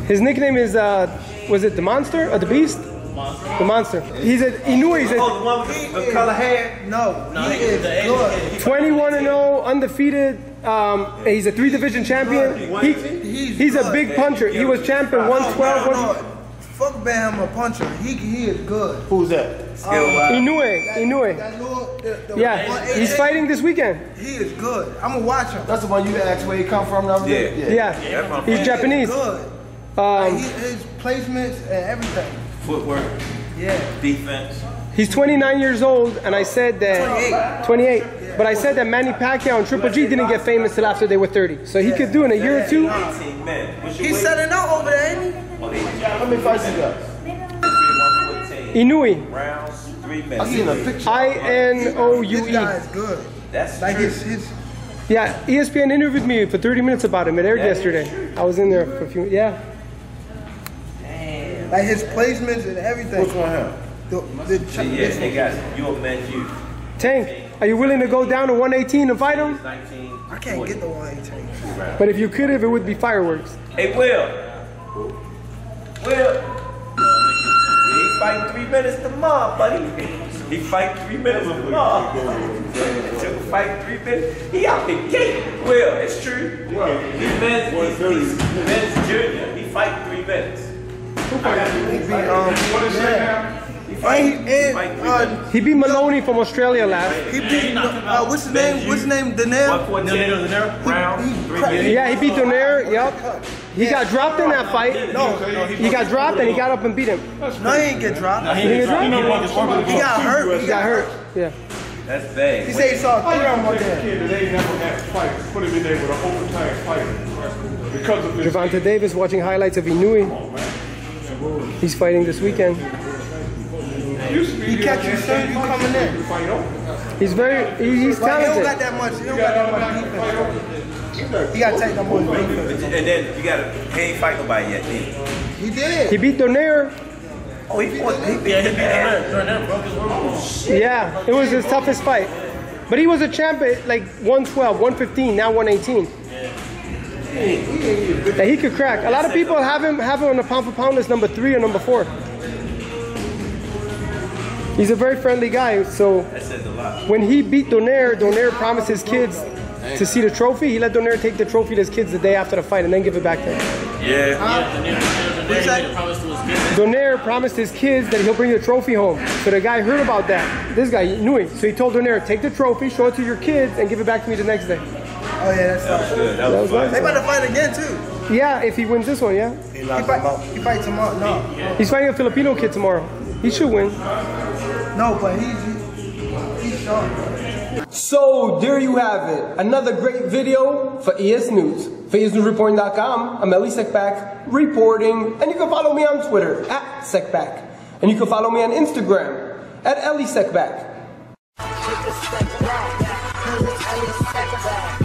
His nickname is, was it the Monster or the Beast? The Monster. He's a INOUE. He's a, the one with the color hair? No, he is good. 21-0, undefeated. He's a 3-division champion. He's a big puncher. He was champion 112. Fuck Bam a puncher. He is good. Who's that? INOUE. Yeah, he's fighting this weekend. He is good. I'm gonna watch him. That's the one you asked where he come from. Yeah. He's Japanese. Good. His placements and everything. Footwork. Yeah. Defense. He's 29 years old, and I said that 28. But I said that Manny Pacquiao and Triple G didn't get famous till after they were 30. So he could do in a year or two. He's setting out over there, ain't he? How many fights he got? INOUE. Rounds, 3 minutes. I seen a picture. INOUE. This guy is good. That's like true. his. Yeah, ESPN interviewed me for 30 minutes about him. It aired yesterday. I was in there for a few. Yeah. Like his placements and everything. What's going on? They got you a man, you. Tank, are you willing to go down to 118 and fight him? I can't get the 118. But if you could, it would be fireworks. Hey, Will. He fighting 3 minutes tomorrow, buddy. He fighting 3 minutes tomorrow. He'll fight 3 minutes. He out the gate. Will, it's true. He's men's junior. He fighting 3 minutes. He beat Maloney from Australia last. He beat what's his name? What's his name? Daenerys. Yeah, he beat Daenerys. Yep. He got dropped in that fight. No, he got dropped and he got up and beat him. No, he didn't get dropped. He didn't get dropped? He got hurt. He got hurt. Yeah. That's bad. He said he saw 3 on one day. They never had fights. Put him in there with an overtime fight because of this. Gervonta Davis watching highlights of INOUE. He's fighting this weekend. He catches soon, you coming in. He's talented. He don't got that much. He don't got that much defense. He got to take that much defense. And then he ain't fight nobody yet, did he? He did. He beat Daenerys. Oh, he beat Daenerys. Yeah, it was his toughest fight. But he was a champ at like 112, 115, now 118. Yeah, he could crack. A lot of people have him on the pound for pound list number 3 or number 4. He's a very friendly guy, so when he beat Daenerys promised his kids to see the trophy. He let Daenerys take the trophy to his kids the day after the fight and then give it back to him. Yeah. Daenerys promised his kids that he'll bring the trophy home. So the guy heard about that. This guy knew it. So he told Daenerys, take the trophy, show it to your kids, and give it back to me the next day. Oh yeah, that's good. That was fun. They about to fight again too. Yeah, if he wins this one, yeah. He fights tomorrow. No. He's fighting a Filipino kid tomorrow. He should win. No, but he's sharp. So there you have it. Another great video for EsNews. For EsNewsReporting.com, I'm Elie Seckbach reporting. And you can follow me on Twitter @Seckbach. And you can follow me on Instagram @Elie Seckbach.